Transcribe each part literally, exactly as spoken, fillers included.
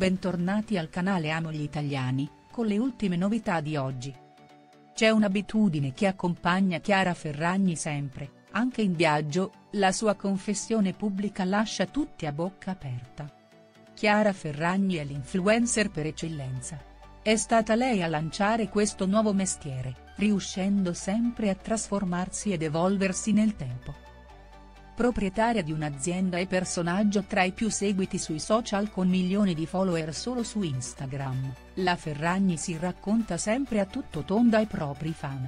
bentornati al canale Amo gli Italiani, con le ultime novità di oggi. C'è un'abitudine che accompagna Chiara Ferragni sempre, anche in viaggio, la sua confessione pubblica lascia tutti a bocca aperta. Chiara Ferragni è l'influencer per eccellenza. È stata lei a lanciare questo nuovo mestiere, riuscendo sempre a trasformarsi ed evolversi nel tempo. Proprietaria di un'azienda e personaggio tra i più seguiti sui social con milioni di follower solo su Instagram, la Ferragni si racconta sempre a tutto tondo ai propri fan.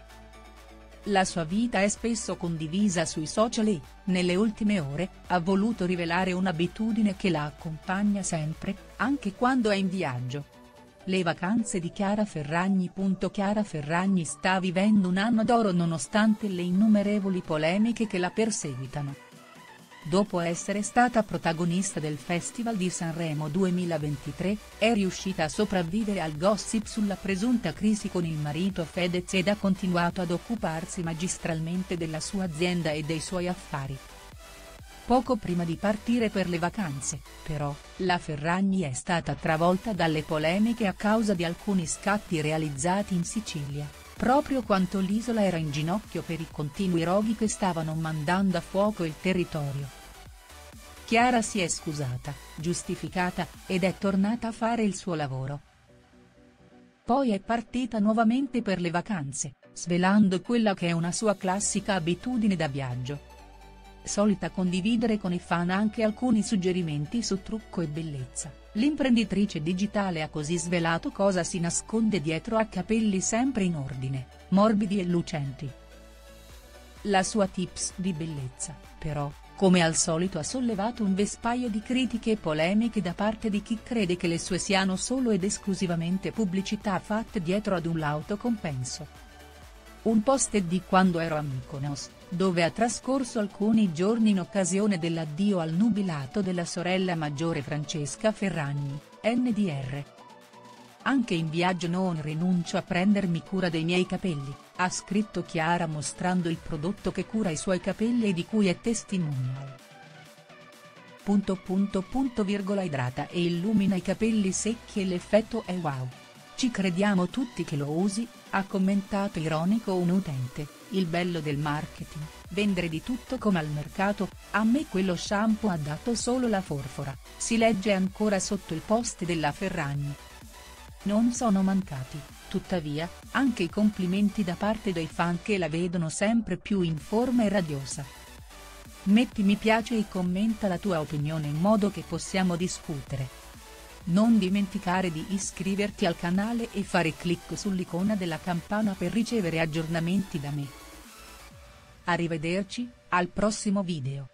La sua vita è spesso condivisa sui social e, nelle ultime ore, ha voluto rivelare un'abitudine che la accompagna sempre, anche quando è in viaggio. Le vacanze di Chiara Ferragni. Chiara Ferragni sta vivendo un anno d'oro nonostante le innumerevoli polemiche che la perseguitano. Dopo essere stata protagonista del Festival di Sanremo duemilaventitré, è riuscita a sopravvivere al gossip sulla presunta crisi con il marito Fedez ed ha continuato ad occuparsi magistralmente della sua azienda e dei suoi affari. Poco prima di partire per le vacanze, però, la Ferragni è stata travolta dalle polemiche a causa di alcuni scatti realizzati in Sicilia, proprio quando l'isola era in ginocchio per i continui roghi che stavano mandando a fuoco il territorio. Chiara si è scusata, giustificata, ed è tornata a fare il suo lavoro. Poi è partita nuovamente per le vacanze, svelando quella che è una sua classica abitudine da viaggio. Solita condividere con i fan anche alcuni suggerimenti su trucco e bellezza, l'imprenditrice digitale ha così svelato cosa si nasconde dietro a capelli sempre in ordine, morbidi e lucenti. La sua tips di bellezza, però, come al solito ha sollevato un vespaio di critiche e polemiche da parte di chi crede che le sue siano solo ed esclusivamente pubblicità fatte dietro ad un lauto compenso. Un post di quando ero a Mykonos, dove ha trascorso alcuni giorni in occasione dell'addio al nubilato della sorella maggiore Francesca Ferragni, N D R. Anche in viaggio non rinuncio a prendermi cura dei miei capelli, ha scritto Chiara mostrando il prodotto che cura i suoi capelli e di cui è testimonial. Punto punto punto virgola idrata e illumina i capelli secchi e l'effetto è wow. Ci crediamo tutti che lo usi, ha commentato ironico un utente, il bello del marketing, vendere di tutto come al mercato, a me quello shampoo ha dato solo la forfora, si legge ancora sotto il post della Ferragni. Non sono mancati, tuttavia, anche i complimenti da parte dei fan che la vedono sempre più in forma e radiosa. Metti mi piace e commenta la tua opinione in modo che possiamo discutere. Non dimenticare di iscriverti al canale e fare clic sull'icona della campana per ricevere aggiornamenti da me. Arrivederci, al prossimo video.